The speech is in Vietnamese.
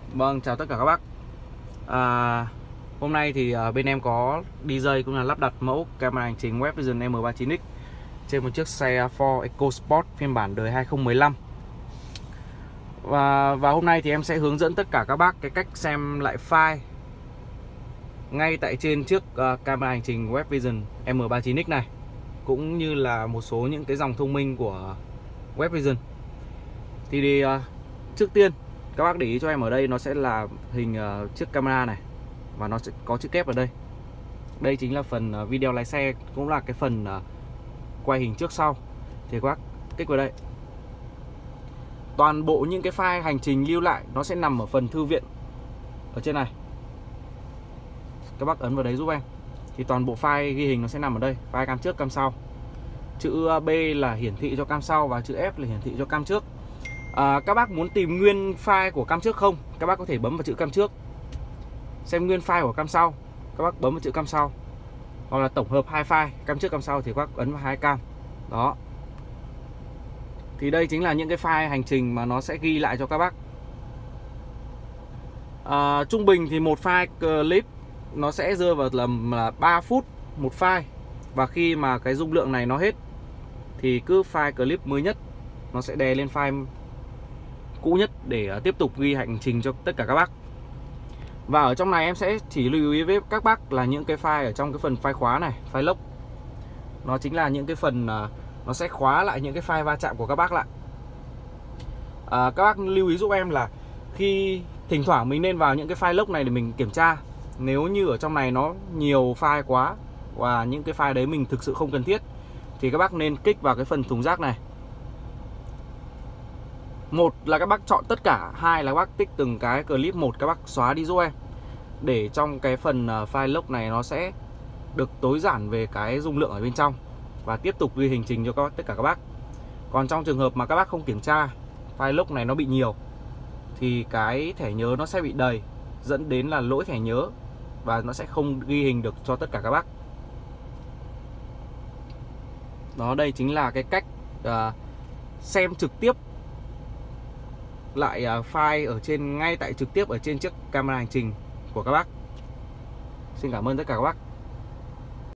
Vâng, chào tất cả các bác. Hôm nay thì bên em có DJ cũng là lắp đặt mẫu camera hành trình Web Vision M39X trên một chiếc xe Ford EcoSport phiên bản đời 2015. Và hôm nay thì em sẽ hướng dẫn tất cả các bác cái cách xem lại file ngay tại trên chiếc camera hành trình Web Vision M39X này, cũng như là một số những cái dòng thông minh của Web Vision. Thì trước tiên các bác để ý cho em, ở đây nó sẽ là hình chiếc camera này và nó sẽ có chữ kép ở đây. Đây chính là phần video lái xe, cũng là cái phần quay hình trước sau. Thì các bác kích vào đây. Toàn bộ những cái file hành trình lưu lại nó sẽ nằm ở phần thư viện ở trên này. Các bác ấn vào đấy giúp em. Thì toàn bộ file ghi hình nó sẽ nằm ở đây, file cam trước, cam sau. Chữ B là hiển thị cho cam sau và chữ F là hiển thị cho cam trước. Các bác muốn tìm nguyên file của cam trước không, các bác có thể bấm vào chữ cam trước. Xem nguyên file của cam sau, các bác bấm vào chữ cam sau. Hoặc là tổng hợp hai file cam trước cam sau thì các bác ấn vào hai cam. Đó. Thì đây chính là những cái file hành trình mà nó sẽ ghi lại cho các bác. Trung bình thì một file clip nó sẽ rơi vào tầm là 3 phút một file. Và khi mà cái dung lượng này nó hết thì cứ file clip mới nhất nó sẽ đè lên file cũ nhất để tiếp tục ghi hành trình cho tất cả các bác. Và ở trong này em sẽ chỉ lưu ý với các bác là những cái file ở trong cái phần file khóa này, file lock. Nó chính là những cái phần nó sẽ khóa lại những cái file va chạm của các bác lại. Các bác lưu ý giúp em là khi thỉnh thoảng mình nên vào những cái file lock này để mình kiểm tra. Nếu như ở trong này nó nhiều file quá và những cái file đấy mình thực sự không cần thiết thì các bác nên kích vào cái phần thùng rác này. Một là các bác chọn tất cả, hai là các bác tích từng cái clip một các bác xóa đi giúp em, để trong cái phần file lock này nó sẽ được tối giản về cái dung lượng ở bên trong và tiếp tục ghi hành trình cho tất cả các bác. Còn trong trường hợp mà các bác không kiểm tra, file lock này nó bị nhiều thì cái thẻ nhớ nó sẽ bị đầy, dẫn đến là lỗi thẻ nhớ và nó sẽ không ghi hình được cho tất cả các bác. Đó, đây chính là cái cách xem trực tiếp lại file ở trên, ngay tại trực tiếp ở trên chiếc camera hành trình của các bác. Xin cảm ơn tất cả các bác.